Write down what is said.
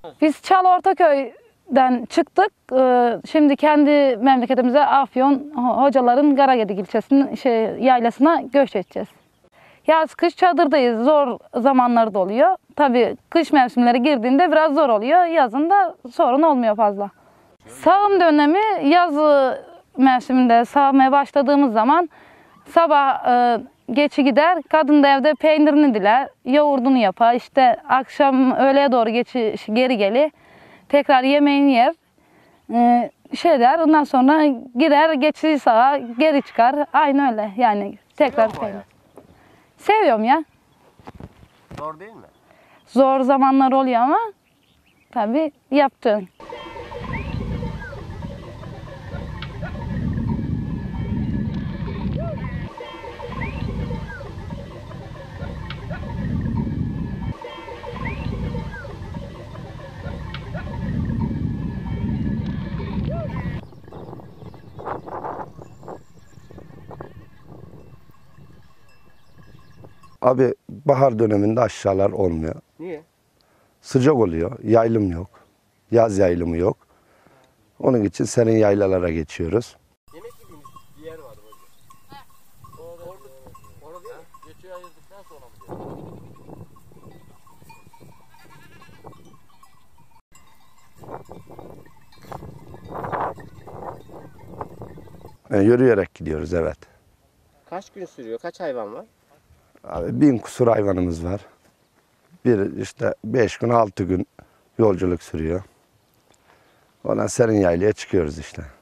Biz Çal Ortaköy'den çıktık. Şimdi kendi memleketimize Afyon Hocaların Karagedik ilçesinin yaylasına göç edeceğiz. Yaz kış çadırdayız. Zor zamanları da oluyor. Tabii kış mevsimleri girdiğinde biraz zor oluyor. Yazın da sorun olmuyor fazla. Sağım dönemi yaz mevsiminde sağmaya başladığımız zaman sabah geçi gider, kadın da evde peynirini diler, yoğurdunu yapar. İşte akşam öğleye doğru geri gelir, tekrar yemeğini yer, ondan sonra gider, geçici sağa geri çıkar. Aynı öyle yani tekrar peynir. Seviyorum ya. Zor değil mi? Zor zamanlar oluyor ama tabii yaptığın. Abi bahar döneminde aşağılar olmuyor. Niye? Sıcak oluyor, yaylım yok. Yaz yaylımı yok. Onun için serin yaylalara geçiyoruz. Yemek yediğimiz bir yer var böyle. Orada değil mi? Geçiyor ayırdıktan sonra mı diyor? Yürüyerek gidiyoruz, evet. Kaç gün sürüyor? Kaç hayvan var? Abi 1000 kusur hayvanımız var. İşte 5 gün 6 gün yolculuk sürüyor. Ondan serin yaylaya çıkıyoruz işte.